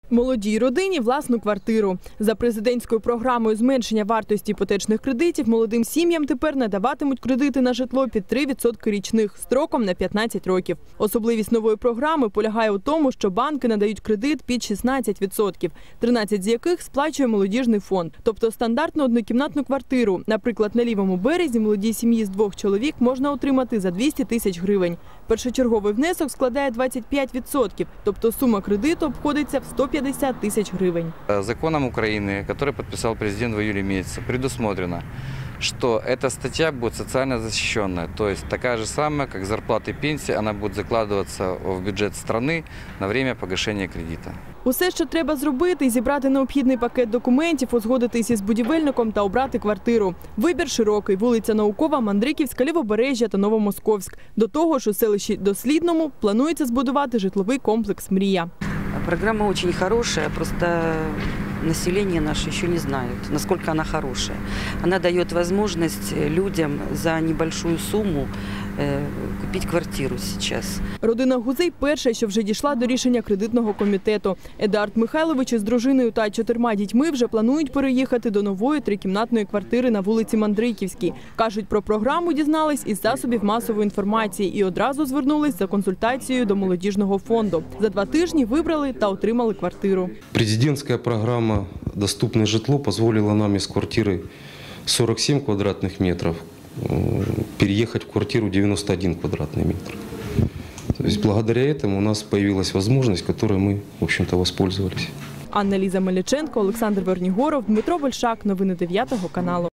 Молодій родині – власну квартиру. За президентською програмою зменшення вартості іпотечних кредитів молодим сім'ям тепер надаватимуть кредити на житло під 3% річних строком на 15 років. Особливість нової програми полягає у тому, що банки надають кредит під 16%, 13 з яких сплачує молодіжний фонд. Тобто стандартну однокімнатну квартиру, наприклад, на Лівому березі молодій сім'ї з 2 чоловік можна отримати за 200 тисяч гривень. Першочерговий внесок складає 25%, тобто сума кредиту обходиться в 150 тысяч гривен. Законом Украины, который подписал президент в июле месяце, предусмотрено, что эта статья будет социально защищенная. То есть такая же самая, как зарплата и пенсия, она будет закладываться в бюджет страны на время погашения кредита. Усе, що треба зробити – зібрати необхідний пакет документів, узгодитись із будівельником та обрати квартиру. Вибір широкий – вулиця Наукова, Мандриківська, Лівобережжя та Новомосковськ. До того ж, у селищі Дослідному планується збудувати житловий комплекс «Мрія». Программа очень хорошая, просто население наше еще не знает, насколько она хорошая. Она дает возможность людям за небольшую сумму купить квартиру сейчас. Родина Гузей – перша, що вже дійшла до рішення кредитного комітету. Едуард Михайлович із дружиною та 4 дітьми вже планують переїхати до нової 3-кімнатної квартири на вулиці Мандриківській. Кажуть, про програму дізнались із засобів масової інформації і одразу звернулись за консультацією до молодіжного фонду. За 2 тижні вибрали та отримали квартиру. Президентська програма «Доступне житло» дозволила нам із квартири 47 квадратних метрів переехать в квартиру 91 квадратный метр. То есть благодаря этому у нас появилась возможность, которой мы, в общем-то, воспользовались. Анна-Ліза Меліченко, Олександр Вернігоров, Дмитро Большак. Новини 9 каналу.